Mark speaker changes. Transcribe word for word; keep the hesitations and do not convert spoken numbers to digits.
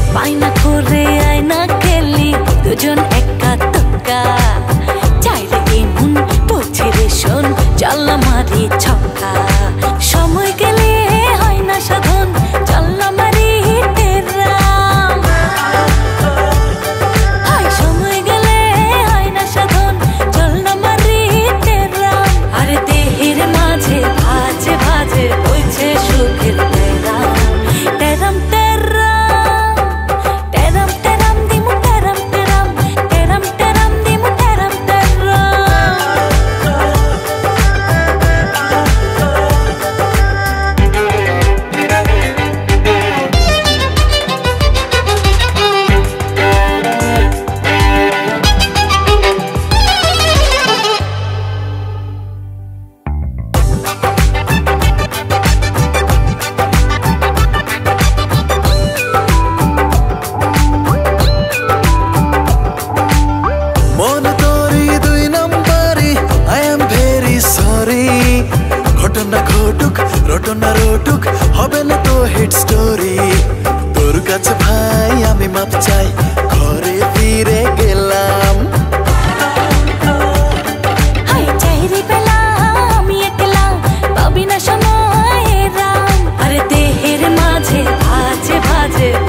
Speaker 1: বায়না করে আয়না খেলি দুজন একা তুক্কা চাইলে এমন বুঝি রে শোন জাল্লা মারি ছক্কা সময় গেলে হয় না সাধন জাল্লা মারি তেরাম হয় সময় গেলে হয় না সাধন জাল্লা মারি তেরাম আরে দেহের মাঝে ভাজে ভাজে হইছে সুখের তেরাম তেরাম ঘটনা ঘটুক রটনা রটুক হবে না তো হিট স্টোরি তোর কাছে ভাই আমি মাপ চাই ঘরে ফিরে গেলাম হাই চাইরি পেলাম আমি একলা পাবি না সময় রাম আরে দেহের মাঝে ভাজে ভাজে